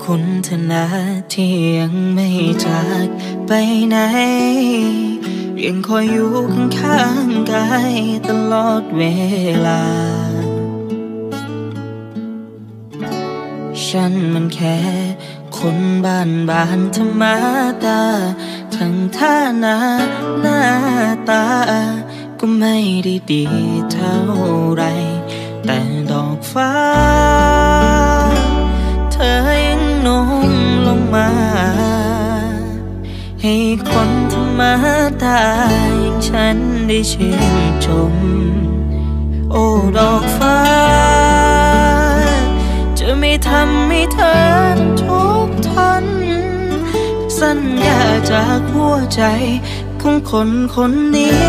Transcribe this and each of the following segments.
คุณเธอนะที่ยังไม่จากไปไหนยังคอยอยู่ข้างๆกายตลอดเวลาฉันมันแค่คนบ้านธรรมดาทั้งท่านาหน้าตาก็ไม่ได้ดีเท่าไรแต่ดอกฟ้าเธอยังโน้มลงมาให้คนธรรมดาอย่างฉันได้ชื่นชมโอ้ดอกฟ้าจะไม่ทำให้เธอทุกข์ทนสัญญาจากหัวใจของคนนี้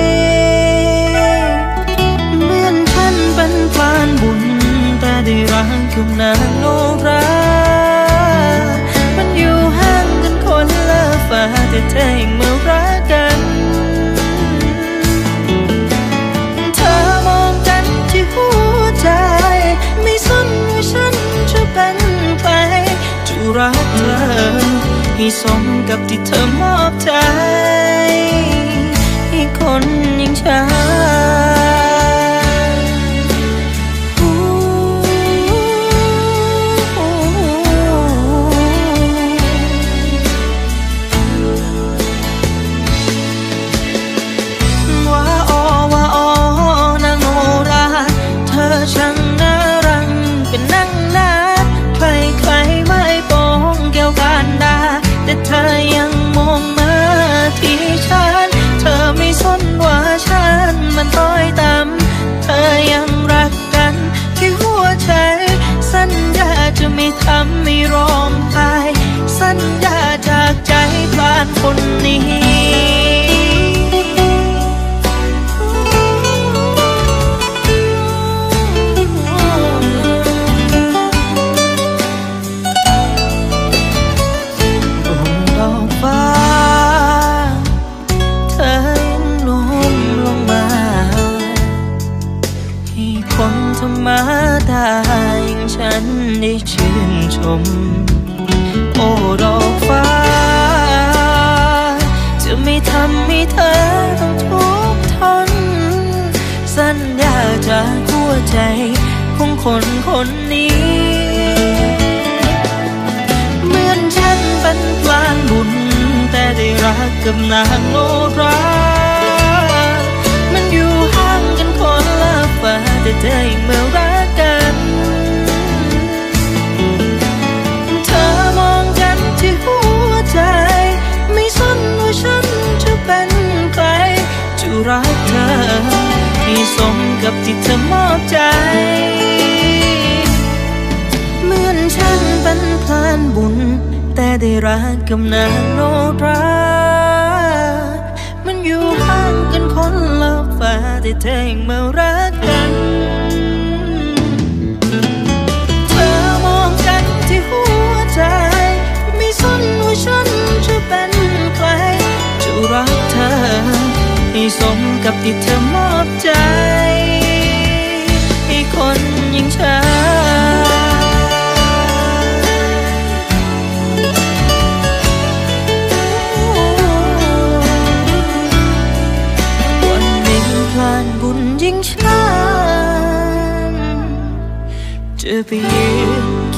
เหมือนฉันเป็นพลานบุญแต่ได้รักกับนางโนรามันอยู่ห่างกันคนละฟ้าแต่เธอยังมารักกันเธอมองกันที่หัวใจไม่สนว่าฉันจะเป็นใครจะรักเธอให้สมกับที่เธอมอบใจให้คนอย่างฉันแต่เธอยังมองมาที่ฉันเธอไม่สนว่าฉันมันต้อยต่ำเธอยังรักกันที่หัวใจสัญญาจะไม่ทำให้ร้องไห้สัญญาจากใจผ่านคนนี้ธรรมดาอย่างฉันได้ชื่นชมโอ้ดอกฟ้าจะไม่ทำให้เธอต้องทุกข์ทนสัญญาจากหัวใจของคนนี้เหมือนฉันเป็นพลานบุญแต่ได้รักกับนางโนรามันอยู่ห่างกันคนละฟ้าแต่เธอยังมารักกันเธอมองกันที่หัวใจไม่สนว่าฉันจะเป็นใครจะรักเธอให้สมกับที่เธอมอบใจเหมือนฉันเป็นพลานบุญแต่ได้รักกับนางโนรามันอยู่ห่างกันคนละฟ้าแต่เธอยังมารักกันเธอมองกันที่หัวใจไม่สนว่าฉันจะเป็นใครจะรักเธอให้สมกับที่เธอมอบใจให้คนอย่างฉันบุญยิ่งฉันจะไปยืน